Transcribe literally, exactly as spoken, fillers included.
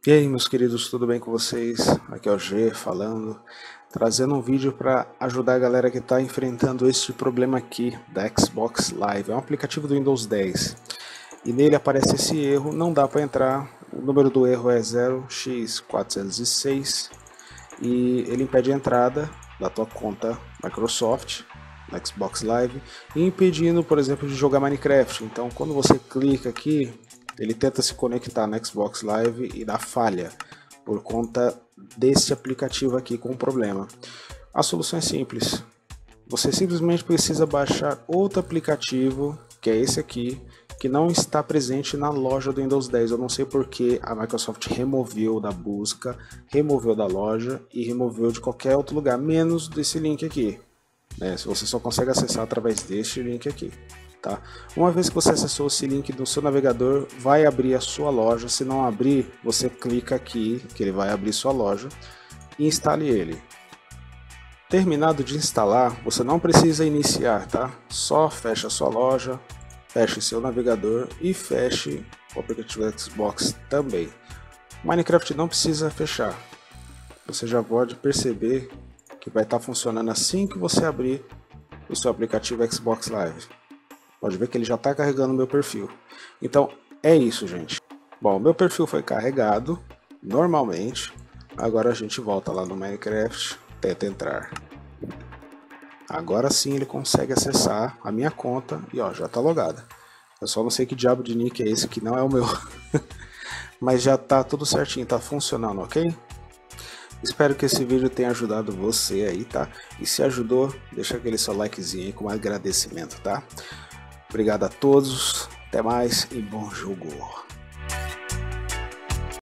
E aí, meus queridos, tudo bem com vocês? Aqui é o G falando, trazendo um vídeo para ajudar a galera que está enfrentando este problema aqui da Xbox Live. É um aplicativo do Windows dez e nele aparece esse erro, não dá para entrar. O número do erro é zero x quatrocentos e seis e ele impede a entrada da tua conta Microsoft na Xbox Live, impedindo, por exemplo, de jogar Minecraft. Então, quando você clica aqui, ele tenta se conectar na Xbox Live e dá falha por conta desse aplicativo aqui com problema. A solução é simples. Você simplesmente precisa baixar outro aplicativo, que é esse aqui, que não está presente na loja do Windows dez. Eu não sei porque a Microsoft removeu da busca, removeu da loja e removeu de qualquer outro lugar, menos desse link aqui. Né? Você só consegue acessar através deste link aqui. Tá? Uma vez que você acessou esse link no seu navegador, vai abrir a sua loja. Se não abrir, você clica aqui, que ele vai abrir sua loja, e instale ele. Terminado de instalar, você não precisa iniciar, tá? Só fecha a sua loja, feche seu navegador e feche o aplicativo da Xbox também. Minecraft não precisa fechar. Você já pode perceber que vai estar funcionando assim que você abrir o seu aplicativo Xbox Live. Pode ver que ele já está carregando o meu perfil. Então é isso, gente. Bom, meu perfil foi carregado normalmente. Agora a gente volta lá no Minecraft, tenta entrar. Agora sim ele consegue acessar a minha conta e ó, já está logada. Eu só não sei que diabo de nick é esse que não é o meu. Mas já está tudo certinho, está funcionando, ok? Espero que esse vídeo tenha ajudado você aí, tá? E se ajudou, deixa aquele seu likezinho aí como agradecimento, tá? Obrigado a todos, até mais e bom jogo!